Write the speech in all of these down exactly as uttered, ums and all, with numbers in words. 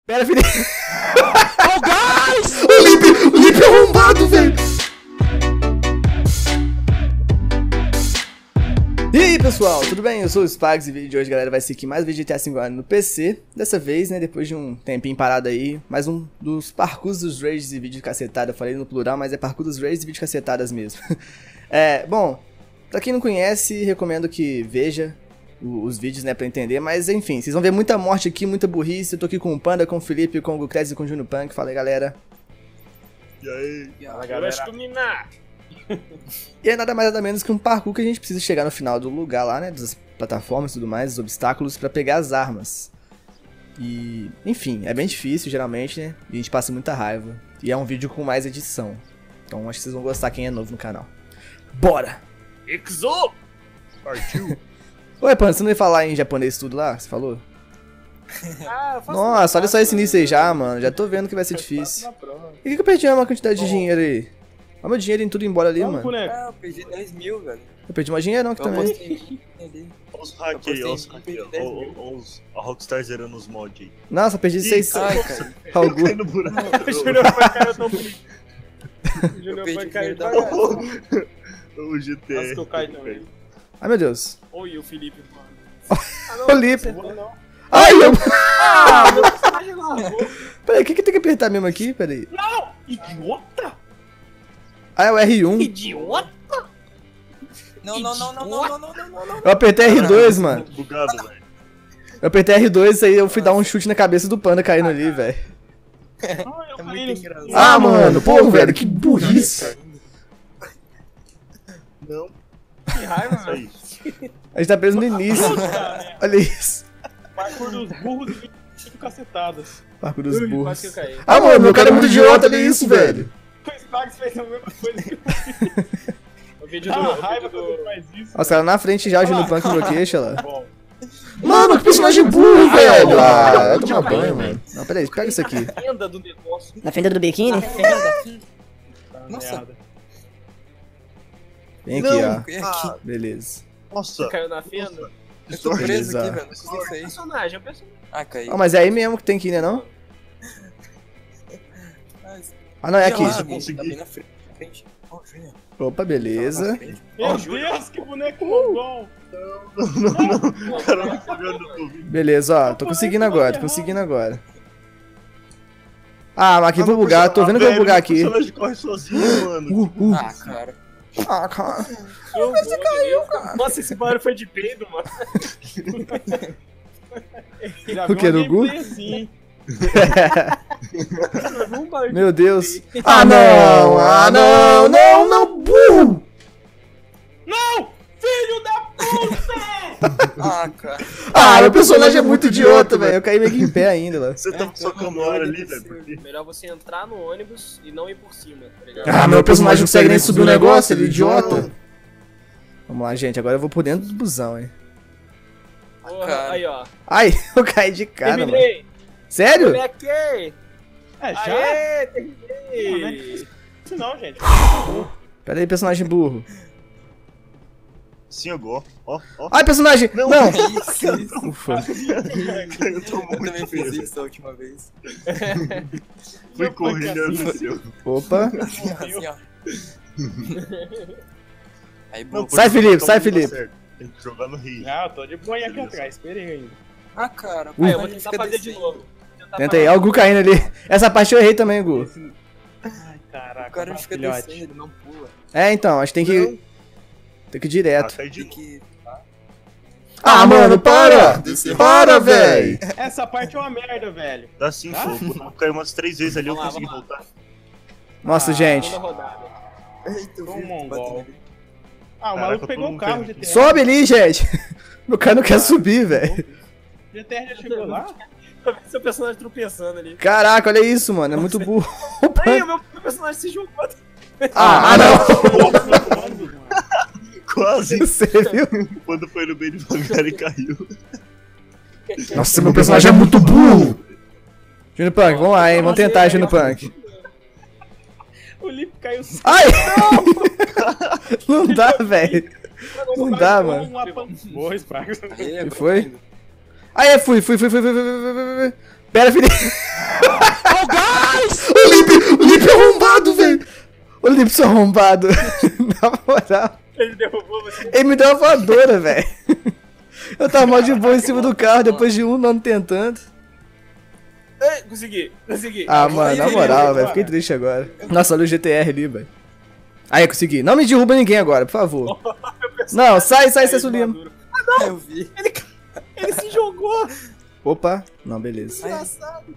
Pera, Felipe. Oh, guys! O Lipe, o Lipe é arrombado, velho. E aí, pessoal, tudo bem? Eu sou o Spags e o vídeo de hoje, galera, vai ser aqui mais vídeo de G T A cinco no P C. Dessa vez, né, depois de um tempinho parado aí, mais um dos parkours dos rages e vídeos de cacetada. Eu falei no plural, mas é parkour dos rages e vídeos de cacetadas mesmo. É, bom, pra quem não conhece, recomendo que veja os vídeos, né, pra entender, mas enfim, vocês vão ver muita morte aqui, muita burrice. Eu tô aqui com o Panda, com o Felipe, com o Gucrez e com o Junior Punk. Fala aí, galera. E aí? Fala, galera. E é nada mais nada menos que um parkour que a gente precisa chegar no final do lugar lá, né, das plataformas e tudo mais, os obstáculos, pra pegar as armas. E, enfim, é bem difícil geralmente, né, e a gente passa muita raiva. E é um vídeo com mais edição, então acho que vocês vão gostar quem é novo no canal. Bora! Exo! Partiu! Oi, Panda, você não ia falar em japonês tudo lá? Você falou? Ah, eu faço Nossa, olha só esse início aí já, mano. Já tô vendo que vai ser difícil. Por que, que eu perdi uma quantidade de dinheiro aí? Olha meu dinheiro em tudo embora ali, mano. Ah, eu perdi dez mil, velho. Eu perdi mais dinheiro não aqui Eu também. postei ali. Olha os hack aí, olha os hack aí. Olha os- a Rockstar zerando os mods aí. Nossa, perdi Ih, seiscentos. Ai, cara. Algu. Cai no buraco. O Júnior foi cair tão bonito. O Júnior perdi foi cair dinheiro da devagar. O G T R. Nossa, que eu caí também. Ai, meu Deus. Oi, o Felipe, mano. O Lipe. Não, não. Ai, eu... Ah, meu personagem largou. Peraí, o que que tem que apertar mesmo aqui? Peraí. Não! Idiota! Ah, é o R um. Idiota! Não, não, não, não, não, não, não, não, não. Eu apertei R dois, mano. Bugado, velho. Eu apertei R dois e aí eu fui dar um chute na cabeça do Panda caindo ali, velho. Ah, eu É caí muito no- engraçado. Ah, mano, pô, velho, que burrice. Não, Que raiva, isso aí. velho. A gente tá preso no início. Olha isso. Parkour dos burros e cinco cacetadas. Parkour dos Ui, burros. quase que eu caí. Ah, mano, meu cara é muito idiota, olha isso, velho. O Spags fez a mesma coisa que eu fiz. O vídeo do... Ah, raiva quando faz isso. Ó, os caras na frente já, o Junior Punk bloqueia, lá. Bom. Mano, que personagem burro, velho! Ah, vai tomar banho, mano. Não, peraí, pega isso aqui. Fenda do negócio. Na fenda do biquíni? Nossa. Merda. Vem aqui, ó. Vem aqui. Beleza. Nossa. Caiu na fenda? Eu tô preso Beleza. aqui, velho. Não sei o que é isso aí. Personagem, é um personagem. Ah, caiu. Ah, mas é aí mesmo que tem que ir, né, não? Ah, não, é aqui. Ah, eu tá consegui. bem na frente. Ó, Júnior. Opa, Tá na beleza. frente. Meu Deus, que boneco bom! O cara não tá vendo no vídeo. Beleza, ó. Tô conseguindo agora, tô conseguindo agora. Ah, mas aqui vou bugar, tô vendo que eu vou bugar aqui. O personagem corre sozinho, mano. Uh, uh. Ah, cara. Ah, cara. Você caiu, cara! Nossa, esse barulho foi de peido, mano. Já O que, no Gu? Assim. Um barulho de Meu Deus. Ah, não! Ah, não! Não, não, burro! Não! Filho da puta! Ah, cara. Ah, meu personagem é muito idiota, velho. Eu caí meio que em pé ainda lá. Você tava socando a hora ali, velho. por quê? Melhor você entrar no ônibus e não ir por cima, tá ligado? Ah, meu personagem não consegue nem subir o negócio, ele é idiota. Vamos lá, gente. Agora eu vou por dentro do busão, hein. Porra, cara. aí, ó. Ai, eu caí de cara, mano. Terminei! Sério? Moleque! É, já? Aê, terminei! Isso não, gente. Pera aí, personagem burro. Sim, eu gosto. Ó, ó. Ai, personagem! Não! Não. Isso, isso. Ufa. Eu tô Eu também muito fiz feio. isso a última vez. Fui correndo e aconteceu. Opa. Assim, ó. Aí, Não, boa. Sai, porque Felipe, tá sai, muito Felipe. certo. Tem que jogar no rio. Ah, eu tô de boinha aqui atrás, esperei ainda. Ah, cara. Uh. Aí, eu vou Aí tentar fica fazer de descendo. novo. Tentar Tenta aí, fazer. ó o Gu caindo ali. Essa parte eu errei também, Gu. Ai, caraca, O cara fica filhote. descendo, ele não pula. É, então, acho que tem que... Tem que ir Ah, direto. cai de Tem que... Ah, mano, para! Descer. Para, véi! Essa parte é uma merda, velho. Dá sim, fogo. Eu caí umas três vezes ali, eu Vamos lá, consegui vamos lá. voltar. Nossa, gente. Segunda rodada. Eita, eu Sou um vi, mongol. batendo ali. Ah, o Caraca, maluco todo pegou o mundo carro caindo de aqui. terra. Sobe ali, gente. Meu cara não quer subir, velho. G T R já chegou lá? Seu personagem tropeçando ali. Caraca, olha isso, mano. É muito burro. Aí, o meu personagem se jogou. Ah, ah, não. Quando, mano? Quase. Você viu? Quando foi no meio devagar e caiu. Nossa, meu personagem é muito burro. Junior Punk, vamos lá, hein. Vamos tentar, Junior Punk. O Lipe caiu. Ai! Não dá, velho. Não dá, mano. Uma pan... Boa, Sparks. Aí, agora foi? tá indo. Aí, fui, fui, fui, fui, fui, fui, fui, fui, fui. Pera, Felipe. Oh, guys! O Lipe, o Lipe é arrombado, velho. O Lipe, seu arrombado. Na moral. Ele derrubou você. Ele me deu uma voadora, velho. Eu tava mal de boa em cima do carro depois de um ano tentando. Ei, consegui, consegui. Ah, mano, na moral, velho. Fiquei triste agora. Nossa, olha o G T R ali, velho. Aí, consegui. Não me derruba ninguém agora, por favor. Não, sai, sai, Celso Lima. Ah, não! Eu vi. Ele, ele se jogou! Opa. Não, beleza. Desgraçado.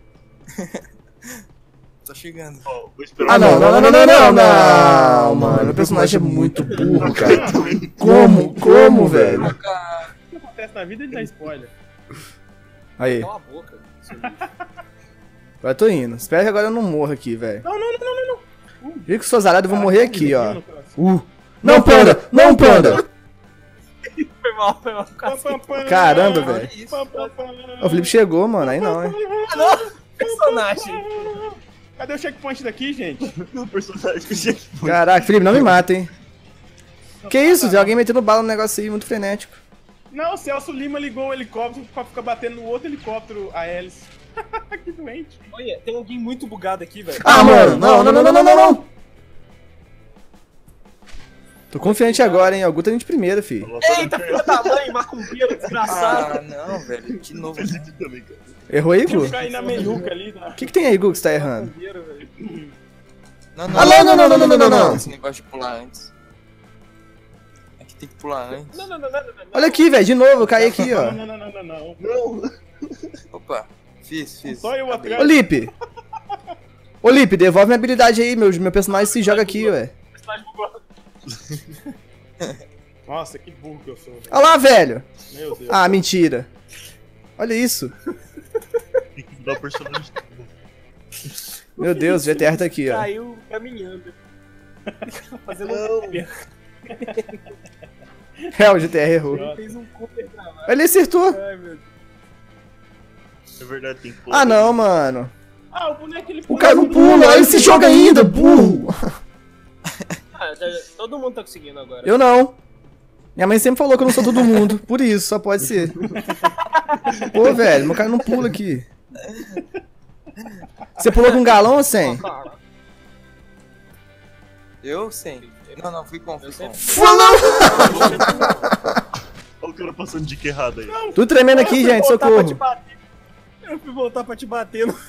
Tô chegando. Ó, vou esperar. Ah, não, não, não, não, não, não, não, mano. O personagem é muito burro, cara. Como? Como, velho? O que acontece na vida, ele dá spoiler. Aí, Cala a boca. agora eu tô indo. Espero que agora eu não morra aqui, velho. Não, não, não, não, não. Viu que sou azarado, eu vou morrer aqui, ó. No coração. Uh. Não, panda! Não, panda! Foi mal, foi mal. Pam, pam, pam. Caramba, velho. Pam, pam, pam. O Felipe chegou, mano. Aí não, hein? Ah, não! Personagem. Cadê o checkpoint daqui, gente? O personagem que tinha que foi. Caraca, Felipe, não me mata, hein? Que isso? Tem alguém metendo bala no negócio aí, muito frenético. Não, o Celso Lima ligou um helicóptero pra ficar batendo no outro helicóptero a hélice. Que doente. Olha, tem alguém muito bugado aqui, velho. Ah, mano! Não, não, não, não, não, não, não! Tô confiante agora, hein? Algum tá indo de primeira, fi. Eita, filha da mãe, macumbeiro, desgraçado. Ah, não, velho. De novo. Felipe também, cara. Errou aí, Gu? Deixa eu cair na meiuca ali. Na... O que que tem aí, Gu, que você tá errando? macumbeiro, velho. Não, Ah, não, não, não, não, não, não, não. Esse negócio de pular antes. Aqui tem que pular antes. Não, não, não, não, não, não. Olha aqui, velho, de novo, eu caí aqui, ó. Não, não, não, não, não. Não. Opa, fiz, fiz. Só eu Acabei. atrás. Ô, Lipe! Ô, Lipe, devolve minha habilidade aí, meu, meu personagem se joga aqui, ué. Personagem bugado. Nossa, que burro que eu sou, velho. Olha lá, velho! Meu Deus. Ah, mentira. Olha isso. Tem que mudar o personagem. Meu Deus, o G T R tá aqui, ó. Caiu caminhando. Fazendo Não. um Cooper. É, o G T R errou. Ele fez um Cooper pra lá. Ele acertou. Ai, meu Deus. É verdade, tem que pular. Ah, não, mano. Ah, o boneco ele O cara não pula, ele se joga ainda, burro. Ah, já- já- todo mundo tá conseguindo agora. Eu não. Minha mãe sempre falou que eu não sou todo mundo. Por isso, só pode ser. Pô, velho, meu cara não pula aqui. Você pulou com um galão ou sem? Cara, Eu sim. Não, não, fui com, fui com. Falou! Olha o cara passando dica errada aí. Tudo tremendo aqui, eu fui gente, voltar pra te socorro. bater. Eu fui voltar pra te bater no...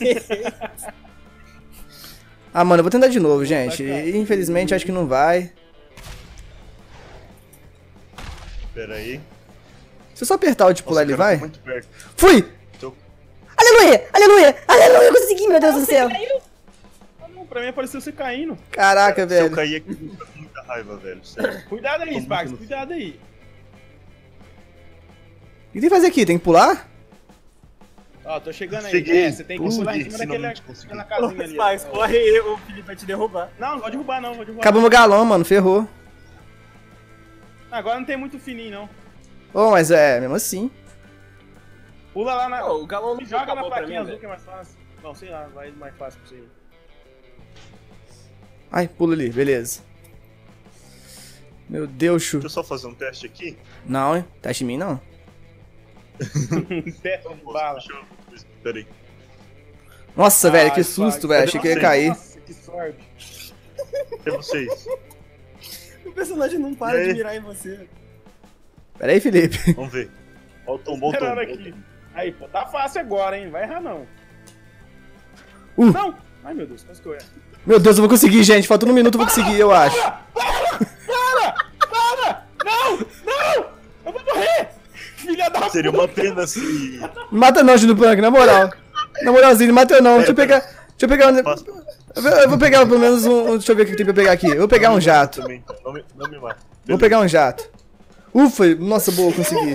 Ah, mano, eu vou tentar de novo, gente. Infelizmente, acho que não vai. Pera aí. Se eu só apertar o de pular, ele Nossa, o cara vai? tá muito perto. Fui! Tô- Aleluia! Aleluia! Aleluia! Eu consegui, meu Deus do céu! Ah, não, pra mim apareceu você caindo. Caraca, Se eu velho. cair aqui, eu tô com muita raiva, velho. Sério. Cuidado aí, Tô Spax, muito no- cuidado aí. O que tem que fazer aqui? Tem que pular? Ó, tô chegando aí. Cheguei. É, você tem que pular em cima Consegui, daquela, finalmente consegui. daquela casinha ali. Mas ó. corre aí, o Felipe vai te derrubar. Não, não vou derrubar não, vou derrubar. Acabou meu galão, mano. Ferrou. não. Agora não tem muito fininho, não. Ô, mas é, mesmo assim. Pula lá na... Ô, o galão não Me joga na acabou pra plaquinha mim, azul velho. que é mais fácil. Não, sei lá, vai mais fácil pra você. Ai, pula ali, beleza. Meu Deus, chu. Deixa eu só fazer um teste aqui. Não, hein? Teste em mim, não. Teste de bala. Deixa eu... Pera aí. Nossa, velho, Ai, que susto, Spax, velho. Achei que ia cair. Nossa, que sorte. É vocês. O personagem não para E aí? de mirar em você. Pera aí, Felipe. Vamos ver. Ó o tombo, ó o Espera tombo. aqui. Aí, pô, tá fácil agora, hein? Vai errar, não. Uh. Não! Ai, meu Deus, quase que eu erro. Meu Deus, eu vou conseguir, gente. Falta um minuto, eu vou conseguir, eu acho. Não! Não! Eu vou morrer! Filha da Seria puta! uma pena se... Me mata não, Júnior Punk, na moral. Na moralzinha, não mata eu não. Deixa eu pegar. Deixa eu pegar um. Passa Eu vou- eu vou pegar pelo menos um. Deixa eu ver o que tem pra pegar aqui. Eu vou pegar um jato. também. Não me, não me mata. Vou pegar um jato. Ufa, nossa, boa, consegui.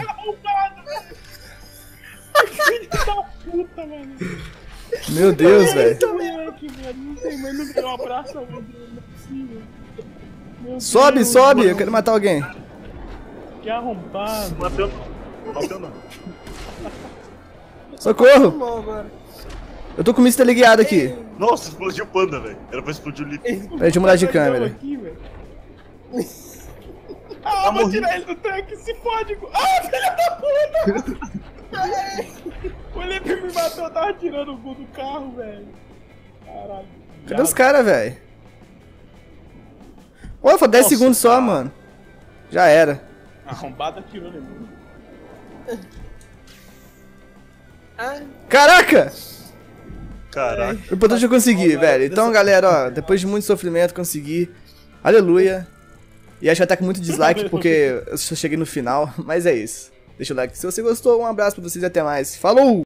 Filha da puta, mano. Meu Deus, velho. Esse moleque, velho. Não tem mais, não tem um abraço, não é possível. Meu Sobe, Deus, sobe, mano, eu quero matar alguém. Que arrombado. Matando. Matando. Socorro! Mal agora. Eu tô com o mister ligado aqui. Nossa, explodiu o panda, velho. Era pra explodir o Lito. Peraí, deixa eu mudar de câmera. Aqui, velho. Ah, vou tirar ele do tanque, se fode. Ah, filha da puta! O Felipe me matou, eu tava tirando o gol do carro, velho. Caralho. Cadê os caras, velho? Olha, foi dez Nossa, segundos só, cara. mano. Já era. Arrombado atirou em mim. Caraca! Caraca. O importante é eu consegui, velho. Então, galera, ó, depois de muito sofrimento, consegui. Aleluia. E acho que vai estar com muito dislike porque eu só cheguei no final, mas é isso. Deixa o like se você gostou, um abraço pra vocês e até mais. Falou!